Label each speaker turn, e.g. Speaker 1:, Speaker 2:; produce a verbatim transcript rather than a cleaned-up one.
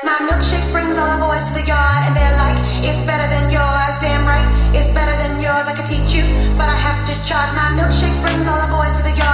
Speaker 1: My milkshake brings all the boys to the yard, and they're like, it's better than yours. Damn right, it's better than yours. I could teach you, but I have to charge. My milkshake brings all the boys to the yard.